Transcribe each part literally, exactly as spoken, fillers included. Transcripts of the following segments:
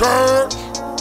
Upchurch.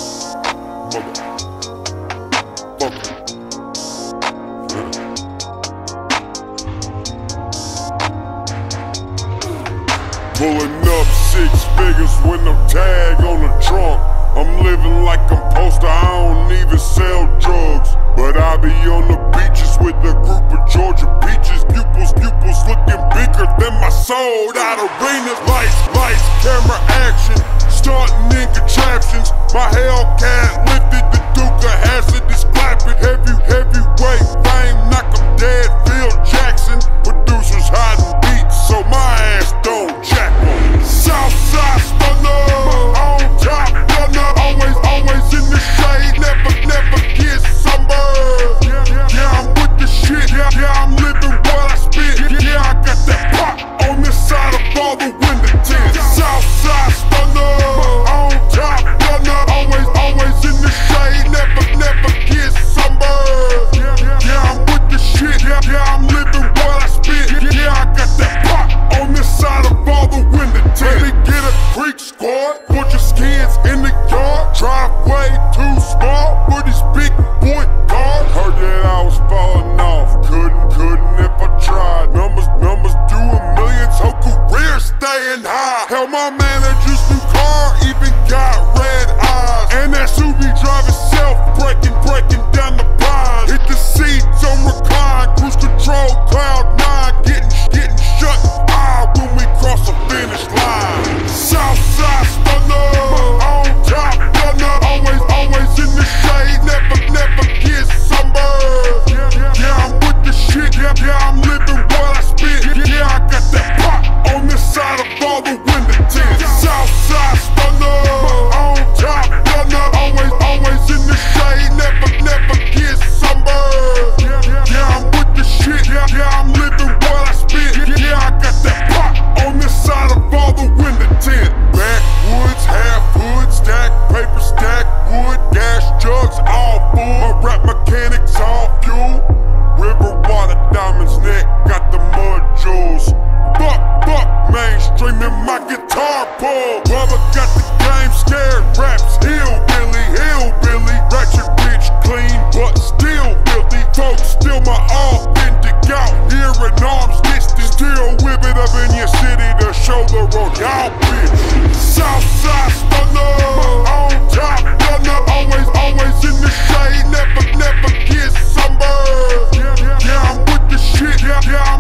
Pulling up six figures with no tag on the trunk. I'm living like I'm poster, I don't even sell drugs. But I be on the beaches with a group of Georgia peaches. Pupils, pupils looking bigger than my sold out arenas. Lights, lights, camera action, starting in contraptions. My Hellcat lifted, the Duke of Hazzard is clapping. Heavy, heavyweight fame, knock 'em dead, Phil Jackson. Producers hiding beats, so my ass don't jack 'em. Southside stunner, on top gunner, always, always in the shade, never, never get sunburned. Yeah, I'm with the shit, yeah, yeah, I'm living what I spit. Yeah, I got that pop on this side of all the window tints. Southside stunner, on top gunner, always, always in the shade, never, never get sunburned. Yeah, I'm with the shit, yeah, yeah, I'm living what I spit. Yeah, I got that pop on this side of all the window tints. Let me get a creek squad, bunch of skins in the yard. Driveway too small for this big boy car. Heard that I was falling off, couldn't, couldn't if I tried. Numbers, numbers doing millions, whole career staying high. Hell, my manager's new car even got red eyes. And that suit be driving self, breaking, breaking down the pine. Hit the seats on recline, cruise control, cloud nine. Getting, getting shut eye when we cross the finish line. Southside stunner, on top gunner, always, always in the shade, never, never get sunburned. Yeah, I'm with the shit, yeah, yeah, I'm living what I spit. Yeah, I got that pop on this side of all the window tints. Southside stunner, on top gunner, always, always in the shade, never, never get sunburned. Yeah, I'm with the shit, yeah, yeah, I'm living what I spit. Yeah, I got that pop on this side of all the window tint. Backwoods, half hood, stack paper, stack wood, gas jugs, all full. My rap mechanics, all fuel. River water, diamonds neck, got the mud jewels. Fuck, fuck, mainstream in my guitar pull. Rubber got the game scared, raps hillbilly, hillbilly. Ratchet rich, clean, but still filthy. Folks still my authentic out here in arms distance. Still whip it up in your city to show the road, y'all bitch. Southside stunner, on top gunner, always, always in the shade, never, never get sunburned. Yeah, I'm with the shit, yeah, yeah.